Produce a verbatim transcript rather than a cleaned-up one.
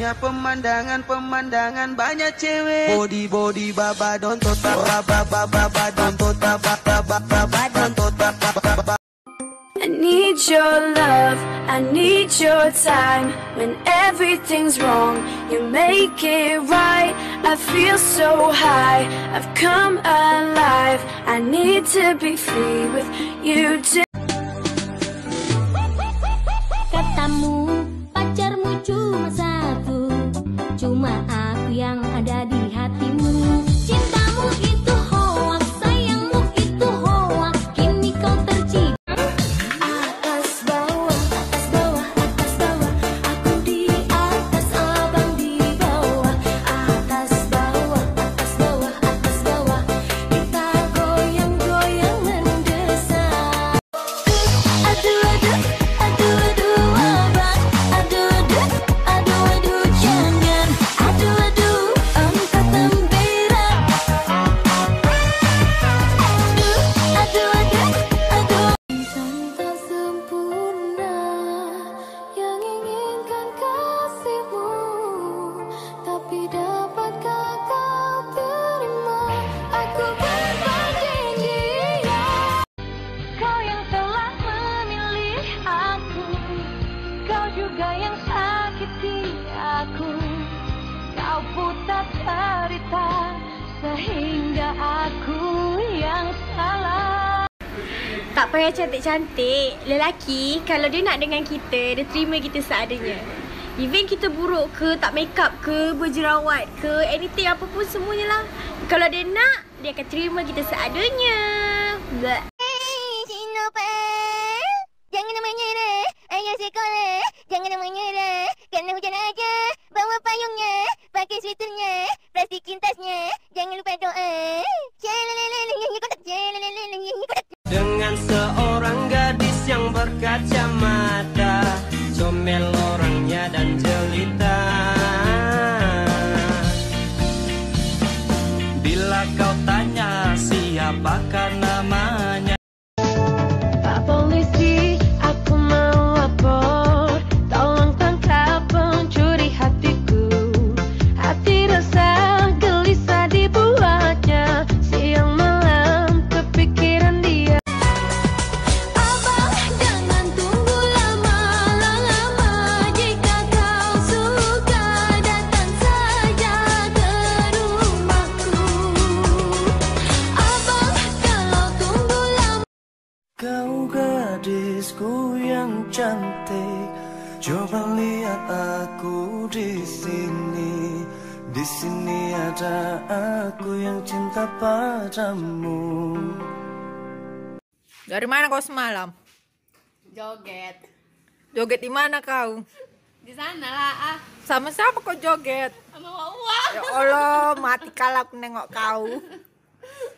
indahnya pemandangan-pemandangan banyak cewek. Body body baba don't tota baba baba don't tota baba baba don't tota baba. I need your love, I need your time. When everything's wrong, you make it right. I feel so high, I've come alive. I need to be free with you too. Katamu pacarmu cuma satu, cuma aku yang ada di hatimu. Cintamu itu hoak, sayangmu itu hoak, kini kau tercibir. Atas bawah, atas bawah, atas bawah, aku di atas, abang di bawah. Atas bawah, atas bawah, atas bawah, kita goyang-goyang mendesak. Aduh, aduh, aduh, aduh, abang. Aduh, aduh, aduh, aduh, jangan. Aduh, aduh, engkau temberak. Aduh, aduh, aduh, aduh. Cinta sempurna yang inginkan kasihmu, tapi dapatkah kau terima? Aku berbanding dia. Kau yang telah memilih aku, kau juga yang sakiti aku. Kau putar cerita sehingga aku yang salah. Tak payah cantik-cantik. Lelaki kalau dia nak dengan kita, dia terima kita seadanya. Even kita buruk ke, tak make up ke, berjerawat ke, anything apa pun semuanya lah. Kalau dia nak, dia akan terima kita seadanya. Bleh. Jangan menyerah, ayo sekolah. Jangan menyerah, kerana hujan aja. Bawa payungnya, pakai sweaternya, plastikin tasnya. Jangan lupa doa. Dengan seorang gadis yang berkacamata, comel orangnya dan jelita. Bila kau tanya siapakah namanya, Pak polisi, aku mau lapor. Tolong tangkap pencuri hatiku. Hati rasa gelisah dibuatnya, siang malam kepikiran dia. Abang jangan tunggu lama-lama. Jika kau suka, datang saja ke rumahku. Abang kalau tunggu lama. kau gadisku yang cantik, coba lihat aku di sini. Di sini ada aku yang cinta padamu. Dari mana kau semalam? Joget Joget di mana kau? di sana lah. Ah, Sama siapa kau joget? sama uang. Ya Allah, mati kalau aku nengok kau.